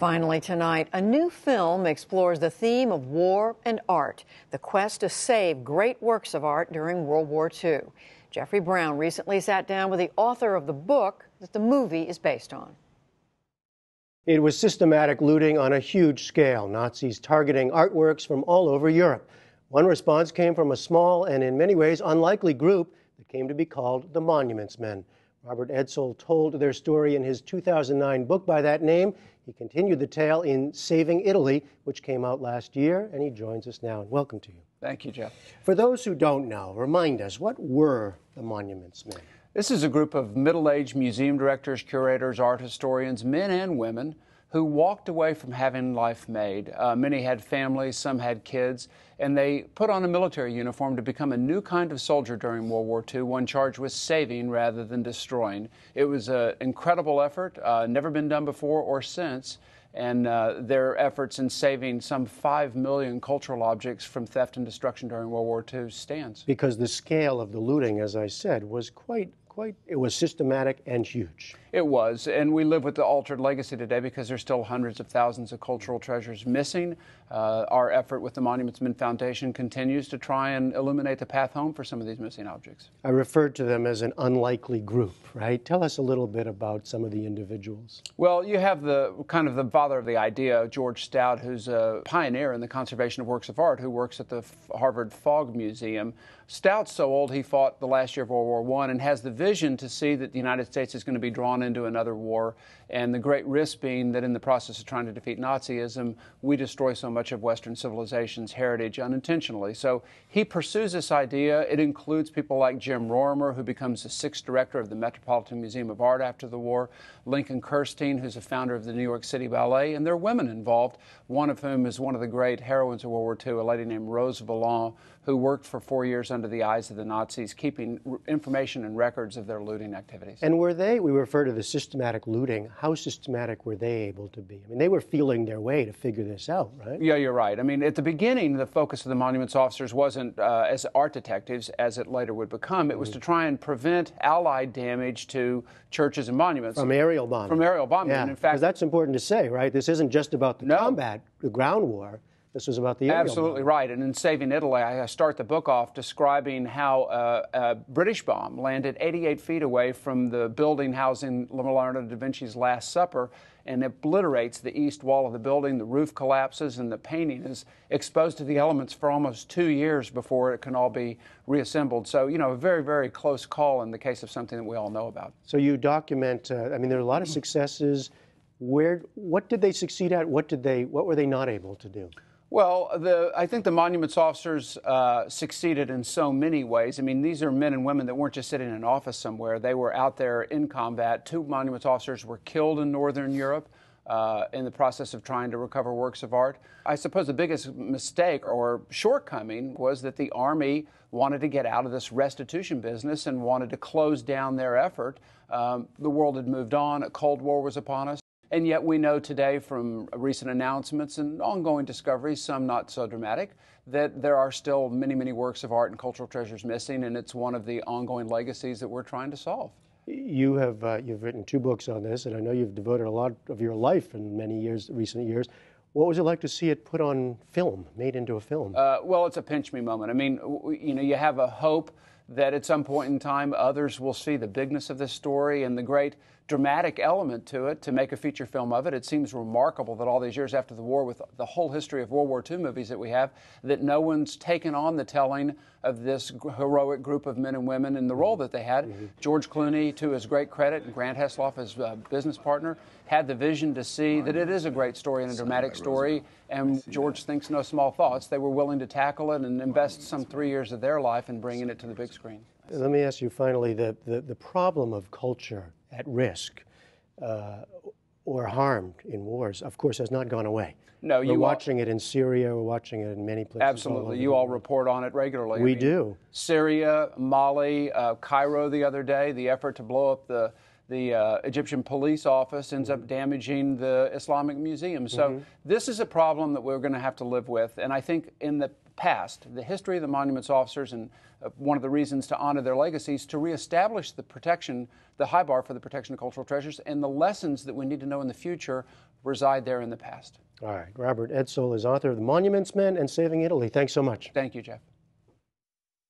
Finally tonight, a new film explores the theme of war and art, the quest to save great works of art during World War II. Jeffrey Brown recently sat down with the author of the book that the movie is based on. It was systematic looting on a huge scale, Nazis targeting artworks from all over Europe. One response came from a small and in many ways unlikely group that came to be called the Monuments Men. Robert Esdel told their story in his 2009 book by that name. He continued the tale in Saving Italy, which came out last year, and he joins us now. Welcome to you. Thank you, Jeff. For those who don't know, remind us, what were the Monuments Men? This is a group of middle-aged museum directors, curators, art historians, men and women, who walked away from having life made. Many had families, some had kids, and they put on a military uniform to become a new kind of soldier during World War II, one charged with saving rather than destroying. It was an incredible effort, never been done before or since, and their efforts in saving some 5 million cultural objects from theft and destruction during World War II stands. Because the scale of the looting, as I said, was it was systematic and huge. It was, and we live with the altered legacy today because there's still hundreds of thousands of cultural treasures missing. Our effort with the Monuments Men Foundation continues to try and illuminate the path home for some of these missing objects. I referred to them as an unlikely group, right? Tell us a little bit about some of the individuals. Well, you have the father of the idea, George Stout, who's a pioneer in the conservation of works of art, who works at the Harvard Fogg Museum. Stout's so old he fought the last year of World War I and has the vision to see that the United States is going to be drawn into another war, and the great risk being that in the process of trying to defeat Nazism, we destroy so much of Western civilization's heritage unintentionally. So he pursues this idea. It includes people like Jim Rorimer, who becomes the 6th director of the Metropolitan Museum of Art after the war, Lincoln Kirstein, who's a founder of the New York City Ballet, and there are women involved, one of whom is one of the great heroines of World War II, a lady named Rose Valland, who worked for 4 years under the eyes of the Nazis, keeping information and records of their looting activities. And we refer to the systematic looting, how systematic were they able to be? I mean, they were feeling their way to figure this out, right? Yeah, you're right. I mean, at the beginning, the focus of the monuments officers wasn't as art detectives, as it later would become. It was to try and prevent Allied damage to churches and monuments. From aerial bombing. From aerial bombing. Yeah, and in fact, because that's important to say, right? This isn't just about the combat, the ground war. This was about the aerial Absolutely bomb. right. And in Saving Italy, I start the book off describing how a British bomb landed 88 feet away from the building housing Leonardo da Vinci's Last Supper and obliterates the east wall of the building. The roof collapses and the painting is exposed to the elements for almost 2 years before it can all be reassembled. So, you know, a very, very close call in the case of something that we all know about. So you document, I mean, there are a lot of successes. What did they succeed at? What were they not able to do? Well, I think the monuments officers succeeded in so many ways. I mean, these are men and women that weren't just sitting in an office somewhere. They were out there in combat. 2 monuments officers were killed in Northern Europe in the process of trying to recover works of art. I suppose the biggest mistake or shortcoming was that the Army wanted to get out of this restitution business and wanted to close down their effort. The world had moved on. A Cold War was upon us. And yet we know today from recent announcements and ongoing discoveries, some not so dramatic, that there are still many, many works of art and cultural treasures missing, and it's one of the ongoing legacies that we're trying to solve. You've written 2 books on this, and I know you've devoted a lot of your life in recent years. What was it like to see it put on film, made into a film? Well, it's a pinch me moment. I mean, you know, you have a hope that at some point in time others will see the bigness of this story and the great dramatic element to it to make a feature film of it. It seems remarkable that all these years after the war, with the whole history of World War II movies that we have, that no one's taken on the telling of this heroic group of men and women and the role that they had. George Clooney, to his great credit, and Grant Heslov, his business partner, had the vision to see that it is a great story and a dramatic story, and George thinks no small thoughts. They were willing to tackle it and invest some 3 years of their life in bringing it to the big screen. Let me ask you finally, the problem of culture at risk or harmed in wars, of course, has not gone away. No, we're watching it in Syria, we're watching it in many places. Absolutely. You all report on it regularly. We do. Syria, Mali, Cairo the other day, the effort to blow up the Egyptian police office ends up damaging the Islamic Museum. So this is a problem that we're going to have to live with. And I think in the past, the history of the monuments officers, and one of the reasons to honor their legacies, to reestablish the protection, the high bar for the protection of cultural treasures, and the lessons that we need to know in the future reside there in the past. All right. Robert Esdel is author of The Monuments Men and Saving Italy. Thanks so much. Thank you, Jeff.